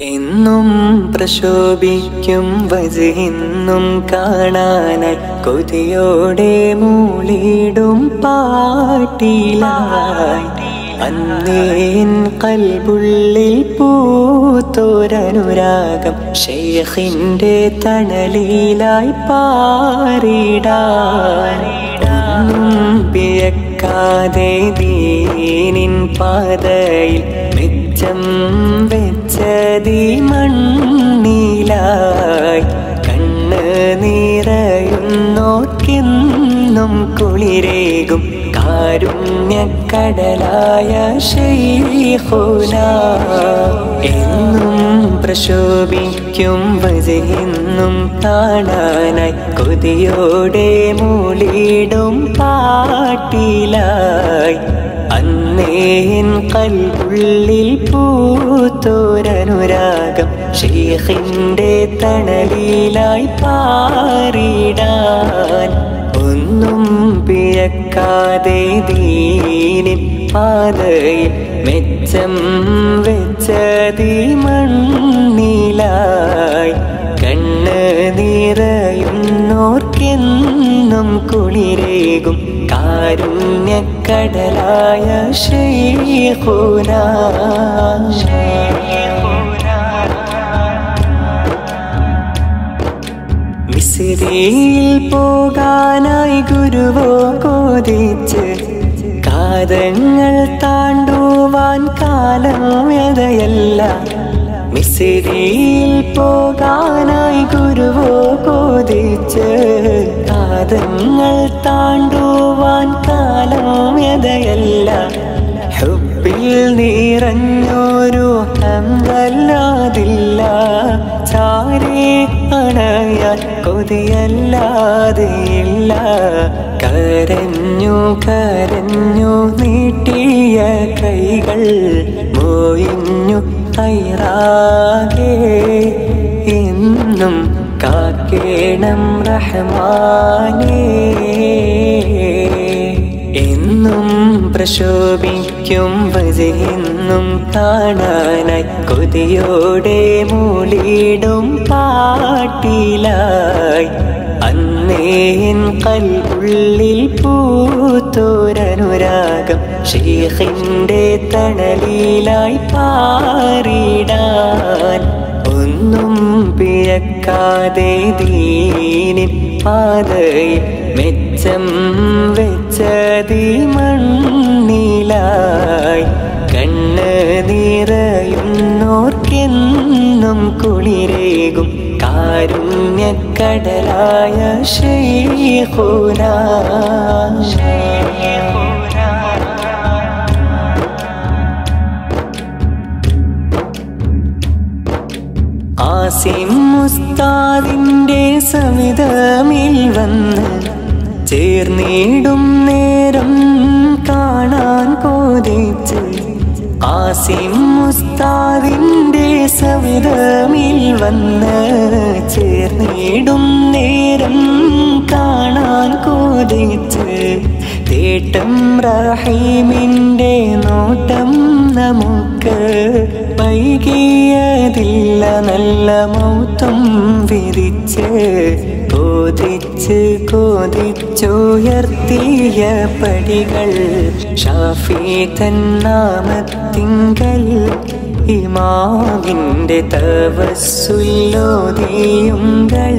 എന്നും പ്രശോഭിക്കും വജ്ഹിന്നും കാണാനായി കൊതിയോടെ മൂളിടും പാട്ടിലായി അന്നേൻ കൽബുള്ളിൽ പൂത്തോരനുരാഗം ശൈഖിന്റെ തണലിലായി പാറിടാൻ പിയക്കാതെ ദീനിൻ പാതയിൽ മെച്ചം വെച്ചതി മണ്ണിലായി കണ്ണ് നിറയുന്നോർക്കെന്നും കുളിരേകും കാരുണ്യക്കടലായ ശൈഖുനാ എന്നും പ്രശോഭിക്കും വജ്ഹിന്നും കാണാനായി കൊതിയോടെ മൂളിടും പാട്ടിലായി അന്നേൻ കൽബുള്ളിൽ പൂത്തോരനുരാഗം ശൈഖിന്റെ തണലിലായി പാറിടാൻ ഒന്നും പിഴക്കാതെ ദീനിൻ പാതയിൽ മെച്ചം വെച്ചതി മണ്ണിലായി കണ്ണ് നിറയുന്നോർക്കെന്നും കുളിരേകും കാരുണ്യക്കടലായ ശൈഖുനാ മിസ്രിയിൽ പോകാനായി ഗുരുവോ കൊതിച്ച് കാതങ്ങൾ താണ്ടുവാൻ കാലം വ്യതയല്ല മിസ്രിയിൽ പോകാനായി ഗുരുവോ കൊതിച്ച് കാതങ്ങൾ താണ്ടുവാൻ കാലം വ്യതയല്ല ഹുബ്ബിൽ നിറഞ്ഞൊരു ഹംദല്ലാതില്ല ചാരേ അണയാൻ കൊതിയല്ലാതെയില്ല കരഞ്ഞു കരഞ്ഞു നീട്ടിയ കൈകൾ മോയിഞ്ഞു ഹൈറാകെ എന്നും കാക്കേണം റഹ്മാനേ എന്നും പ്രശോഭിക്കും വജ്ഹിന്നും കാണാനായി കൊതിയോടെ മൂളിടും പാട്ടിലായി അന്നേൻ കൽബുള്ളിൽ പൂത്തോരനുരാഗം ശൈഖിന്റെ തണലിലായി പാറിടാൻ ഒന്നും പിഴക്കാതെ ദീനിൻ പാതയിൽ മെച്ചം വെച്ചതി മണ്ണിലായി കണ്ണ് നിറയുന്നോർക്കെന്നും കുളിരേകും കാരുണ്യക്കടലായ ശൈഖുനാ ആസിം ഉസ്താദിന്റെ സവിധമിൽ വന്ന് ചേർന്നിടും നേരം കാണാൻ കൊതിച്ച് ആസിം ഉസ്താദിന്റെ സവിധമിൽ വന്ന് ചേർന്നിടും നേരം കാണാൻ കൊതിച്ച് തേട്ടം റഹീമിന്റെ നോട്ടം നമുക്ക് വൈകിയതില്ല നല്ല മൗത്തും വിരിച്ച് കൊതിച്ച് കൊതിച്ചുയർത്തിയ പടികൾ ഷാഫി തന്നാമത്തിങ്കൽ ഇമാമിന്റെ തവസ്സുലോദിയുങ്കൾ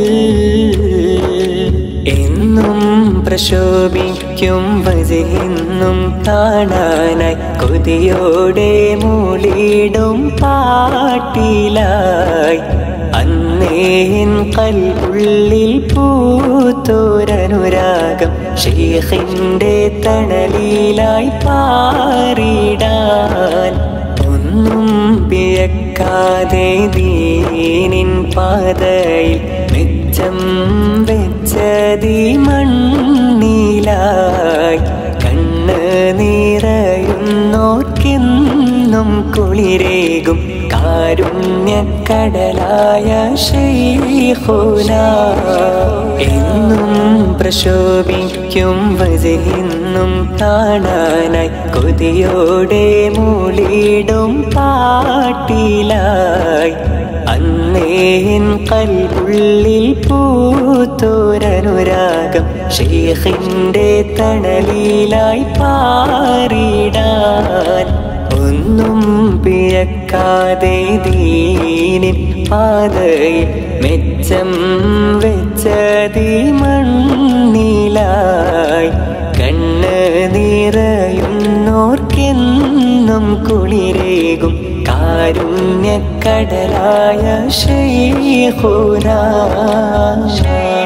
എന്നും പ്രശോഭിക്കും വജ്ഹിന്നും കാണാനായി കൊതിയോടെ മൂളിടും പാട്ടിലായി അന്നേൻ കൽബുള്ളിൽ പൂത്തോരനുരാഗം ശൈഖിന്റെ തണലിലായി പാറിടാൻ ഒന്നും പിഴക്കാതെ ദീനിൻ പാതയിൽ മെച്ചം വെച്ചതി മണ്ണിലായി കണ്ണ് നിറയുന്നോർക്കെന്നും കുളിരേകും കാരുണ്യക്കടലായ ശൈഖുന എന്നും പ്രശോഭിക്കും വജഹിന്നും കാണാനായി കൊതിയോടെ മൂളിടും പാട്ടിലായി അന്നേൻ കൽബുള്ളിൽ പൂത്തോരനുരാഗം ശൈഖിന്റെ തണലിലായി പാറിടാൻ ഒന്നും പിഴക്കാതെ ദീനിൻ പാതയിൽ മെച്ചം വെച്ചതീ മണ്ണിലായി കണ്ണ് നിറയുന്നോർക്കെന്നും കുളിരേകും കാരുണ്യക്കടലായ ശൈഖുനാ